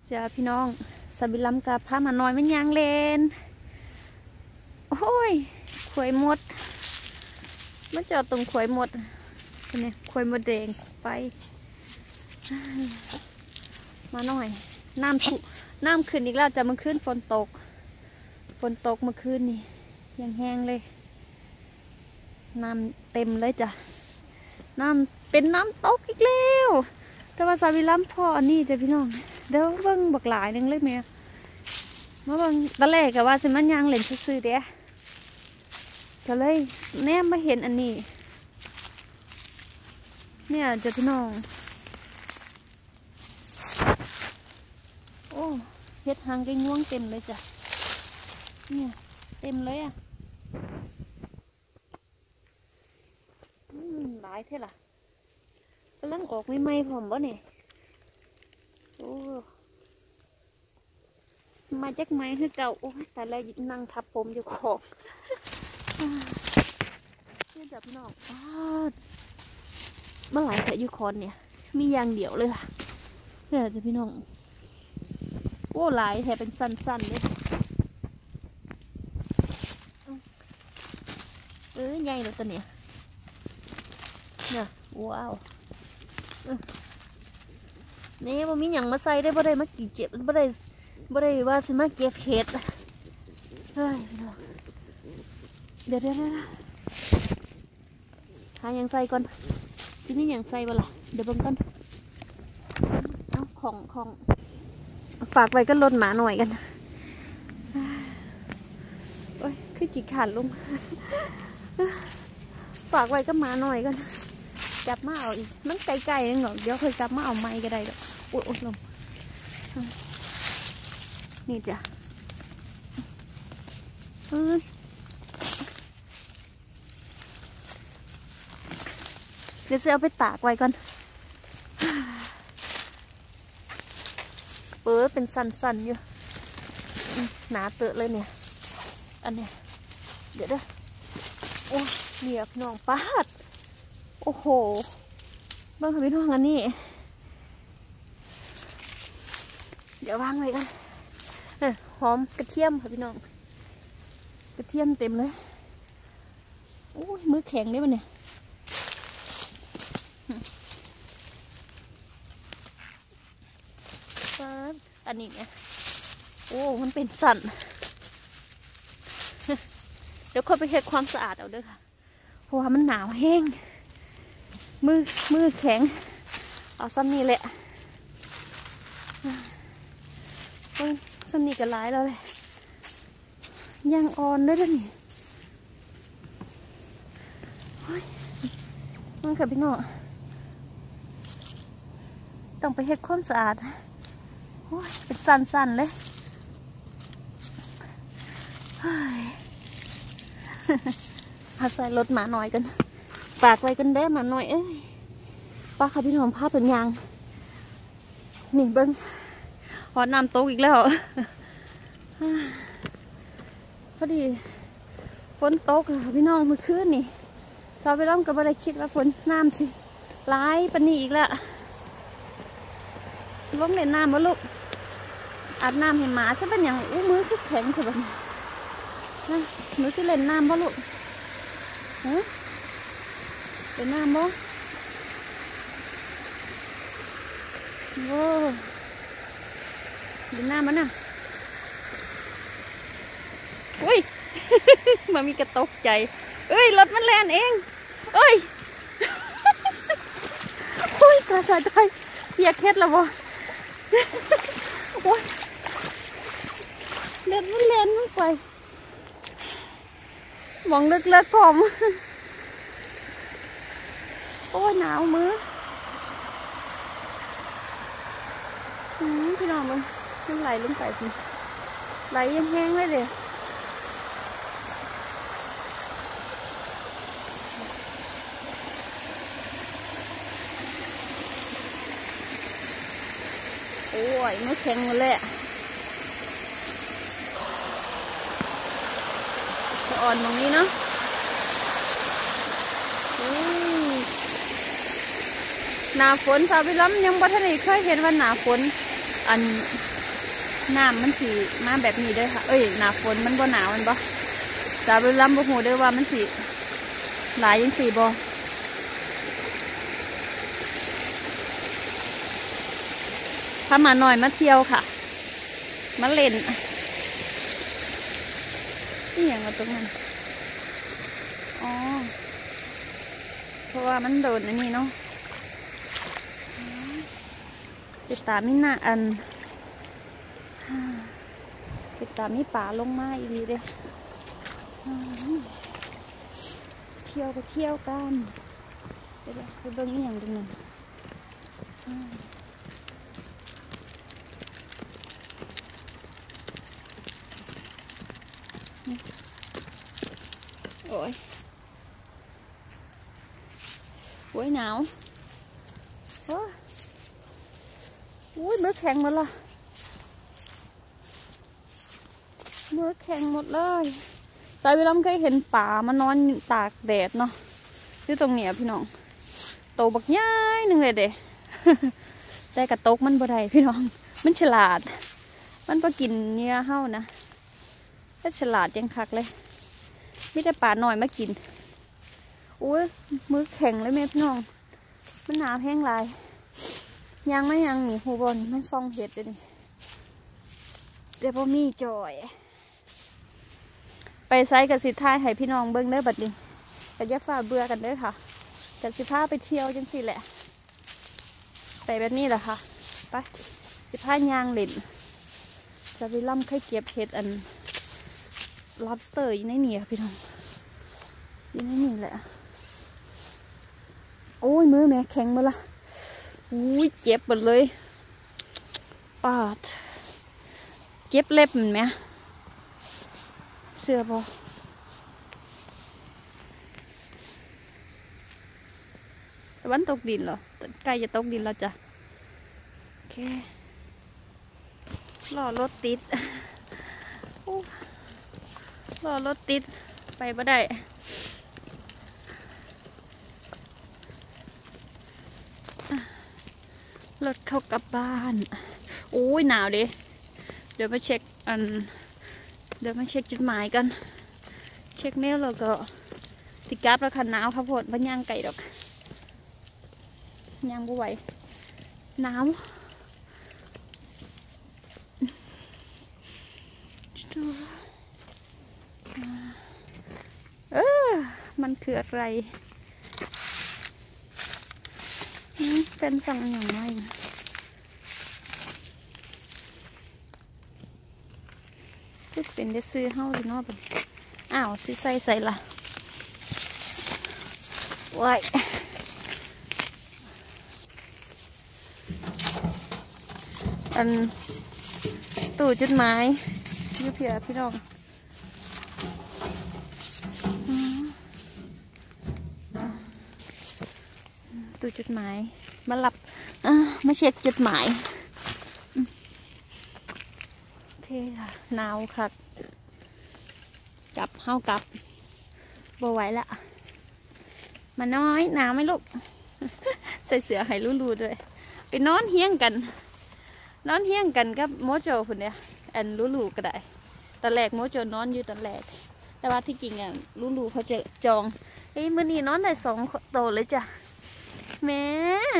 จ้าพี่น้องสบิลัมกับพามาน้อยมันยางเลนโอ้ยขวยหมดมาจอดตรงขวยหมดเนี่ยขวยหมดแดงไปมาหน่อยน้ำขึ้นอีกแล้วจะมาขึ้นฝนตกเมื่อคืนนี่ยังแห้งเลยน้ำเต็มเลยจ้ะน้ำเป็นน้ำตกอีกแล้วแต่ว่าสบิลัมพ่อนี่จ้ะพี่น้องเดี๋ยวเบิ่งบักหลายนึงเลยแม่มาเบิ่งตะแรกกับว่าสิมันยางเล่นซื่อๆเด้ก็เลยแนมมาเห็นอันนี้เนี่ยจ้ะพี่น้องโอ้เฮ็ดหางไก่ง่วงเต็มเลยจ้ะเนี่ยเต็มเลยอ่ะหลายเท่าล่ะกำลังออกไม่ไหมผมบ่เนี่ยโอ้มาจากไม้คือเก่าโอ้ยแต่ละนั่งทับผมอยู่ขอบนี่จับพี่น้องเมื่อไหร่แต่ยูคอนเนี่ยมีอย่างเดียวเลยค่ะเนี่ยจะพี่น้องโอ้หลายแถเป็นสั้นๆเลยใหญ่เลยตัวเนี่ยว้าวนี่บ่มีหยังมาใส่ได้บ่ได้มากี่เจ็บบ่ได้ว่าสิมาเก็บเห็ดเฮ้ยเดี๋ยวหายังใส่ก่อนที่นี่ยังใส่บ่ล่ะเดี๋ยวเบิ่งก่อนเอาของฝากไว้ก็ลดหมาหน่อยกันโอ้ยคือจิกขาดลุงฝากไว้ก็หมาหน่อยกันจับมาเอาอีกมันไกลๆนึงหรอกเดี๋ยวเคยจับมาเอาไม้ก็ได้หรอกอุ๊ยลงนี่จ้ะเดี๋ยวจะเอาไปตากไว้ก่อนเป็นสันๆอยู่หนาเตอะเลยเนี่ยอันเนี้ยเดี๋ยวโอ้เนี่ยพี่น้องปาดโอ้โหเบิ่งค่ะพี่น้องอันนี้เดี๋ยววางไว้กันหอมกระเทียมค่ะพี่น้องกระเทียมเต็มเลยโอ้ยมือแข็งได้ปะเนี่ยอันนี้เนี่ยโอ้มันเป็นสั่นเดี๋ยวค่อยไปเช็ดความสะอาดเอาด้วยค่ะเพราะว่ามันหนาวแห้งมือแข็งเอาซ้ำนี่แหละซ้ำนี่ก็ร้ายแล้วเลยยังอ่อนได้ด้วยนี่มันค่ะพี่น้องต้องไปเฮ็ดความสะอาดโอ้ยเป็นสั่นๆเลยเอาใส่รถหมาหน่อยกันฝากไว้กันได้หมาหน่อยเอ้ยป้าค่ะพี่น้องภาพเป็นยางนี่เบิ้งหอน้ำตกอีกแล้วพอดีฝนตกค่ะพี่น้องเมื่อคืนนี่ชาวไปร่ำก็ไม่ได้คิดว่าฝนน้ำสิร้ายปนีอีกแล้วลงเล่นน้ำมาลูกอาบน้ำให้หมาใช่เป็นอย่างมือคือแข็งคือแบบนะหนูจะเล่นน้ำบ่ลูกเล่นน้ำบ่โว้เล่นน้ำมันน่ะอุ้ยมันมีกระตกใจเอ้ยรถมันแล่นเองเอ้ยโอ้ยตายอยากเฮ็ดแล้วบ่โอ้ยเล่นมันไปมองเลิกผมโอ้ยหนาวมือพี่น้องมันไหลลงไปสิไหลยังแห้งเลยเดี๋ยวโอ้ยมือแข็งหมดเลยอ่อนตรงนี้เนาะหนาฝนชาวไปล้ำยังบ่ทันได้เคยเห็นว่าหนาฝนอันน้ำมันสีมาแบบนี้ด้วยค่ะเอ้ยหนาฝนมันบ่หนาวมันบ่จะไปล้ำบ่หูด้วยว่ามันสีหลายยังสีบ่ถ้ามาหน่อยมาเที่ยวค่ะมาเล่นนี่อย่างว่าตรงนั้นอ๋อเพราะว่ามันโดนอันนี้เนาะติดตามนี่นะติดตามนี่ป่าลงมาอีกเลยเที่ยวก็เที่ยวกันเดี๋ยวไปเบิ่งนี่อย่างตรงนั้นโอ้ยโอ้ยหนาวโอ้ยมือแข็งหมดละมือแข็งหมดเลยสายวิลัมเคยเห็นป่ามานอนตากแดดเนาะที่ตรงเนี้ยพี่น้องโตบักย่ายหนึ่งเลยเด้แต่กระตกมันบ่ได้พี่น้องมันฉลาดมันก็กินเนื้อเห่านะถ้าฉลาดยังคักเลยไม่ได้ป่าหน่อยมากินอุ้ยมือแข็งเลยแม่พี่น้องมันหนาแห้งลายยังไม่ยังหนีหูบอลมันซองเห็ดเลยนี่เดี๋ยวพอมีจอยไปไซกับสิท้ายให้พี่น้องเบิ้งเด้อบัดนี้แต่ยักฝ่าเบื่อกันเด้อค่ะกับสิพ้าไปเที่ยวจังสิแหละไปแบบนี้แหละค่ะไปสิพ้ายางเล่นจะไปล่ำไข่เก็บเห็ดlobster อยู่ในนี่ค่ะพี่น้องอยู่ในนี่แหละโอ้ยมือแม่แข็งหมดละอุ้ยเจ็บหมดเลยปาดเก็บเล็บมันไหมเสื้อพอตะวันตกดินเหรอใกล้จะตกดินแล้วจ้ะโอเครอรถติดรอรถติดไปบ่ได้รถเข้ากลับบ้านโอ้ยหนาวดิเดี๋ยวมาเช็คเดี๋ยวมาเช็คจุดหมายกันเช็คเมลแล้วก็ติดกราฟแล้วค่ะหนาวครับผมบ้านย่างไก่ดอกย่างบ่ไหวหนาวมันคืออะไรเป็นสั่งอย่างไรก็เป็นได้ซื้อเฮ้าหรือนอกเป็นอ้าวซื้อใส่ละว้ายตู้จดหมายยืมเผื่อพี่น้องตู้จดหมายมาหลับมาเช็คจดหมายโอเคค่ะหนาวค่ะกลับเข้ากลับบ่ไหวละมาน้อยหนาวไหมลูกใส่เสื้อให้รูๆด้วยไปนอนเฮี้ยงกันกับโมโจคนเนี้ยรูๆก็ได้ตอนแรกโมโจนอนอยู่ตอนแรกแต่ว่าที่จริงอ่ะรูๆเขาจะจองเฮ้ยมื้อนี้นอนได้2 โตเลยจ้ะแม่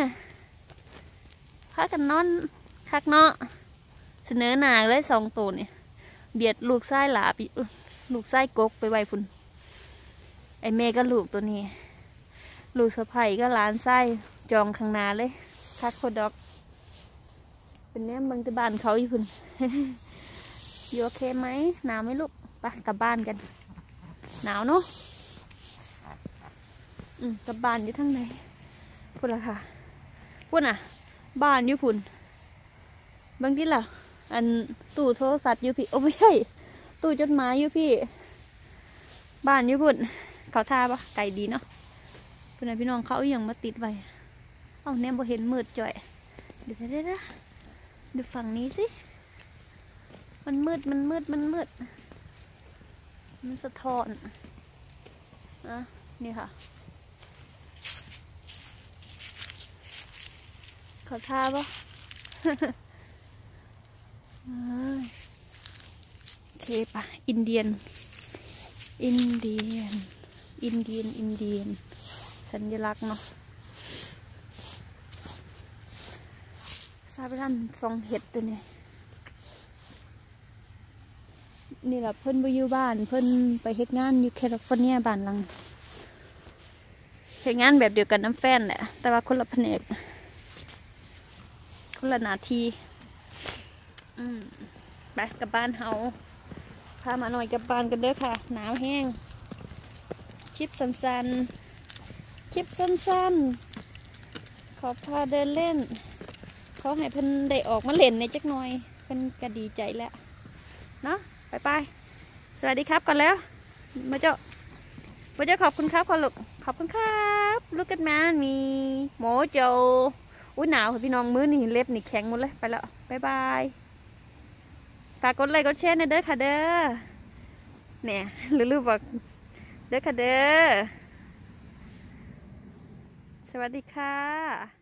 พากันนอนคักเนาะเสนอหน้าเลย2 โตเนี่ยเบียดลูกไส้หลาปีลูกไส้กกไปไว้พุ่นไอเมย์ก็ลูกตัวนี้ลูกสะใภ้ก็หลานไส้จองข้างหน้าเลยคักโคดอกเป็นเนี้ยเมืองที่บ้านเขาอยู่พุ่นอยู่โอเคไหมหนาวไหมลูกไปกลับบ้านกันหนาวเนาะกลับบ้านอยู่ทั้งไหนพุ่นละค่ะพุ่นอ่ะบ้านอยู่พุ่นบางทีล่ะตู้โทรศัพท์อยู่พี่โอ้ไม่ใช่ตู้จดหมายอยู่พี่บ้านอยู่พุ่นเขาท่าปะไก่ดีเนาะพุ่นนะพี่น้องเขาอย่างมาติดไว้เอาเนี่ยบ่เห็นมืดจ่อยเดี๋ยวดูฝั่งนี้สิมันมืดมันสะท้อนนี่ค่ะเขาท่าปะโอเคปะอินเดียนสัญลักษณ์เนาะซาไปทำซองเห็ดตัวนี้นี่แหละเพิ่นไปอยู่บ้านเพิ่นไปเฮ็ดงานอยู่แคลิฟอร์เนียบ้านหลังเฮ็ดงานแบบเดียวกันน้ำแฟนแหละแต่ว่าคนละแผนกคนละหน้าที่ไปกลับบ้านเฮาพามาหน่อยกลับบ้านกันเด้อค่ะหนาวแห้งคลิปสั้นขอพาเดินเล่นเขาให้เพิ่นได้ออกมาเล่นในจักหน่อยเพิ่นก็ดีใจแล้วเนาะไปสวัสดีครับก่อนแล้วมาเจ้าขอบคุณครับก่อนลูกขอบคุณครับลูกกันมามีหมูโจอุ้ยหนาวค่ะพี่น้องมื้อนี่เล็บนี่แข็งหมดเลยไปแล้วบ๊ายบายฝากกดไลค์กดแชร์นะเด้อค่ะเด้อเนี่ยลืมบอกเด้อค่ะเด้อสวัสดีค่ะ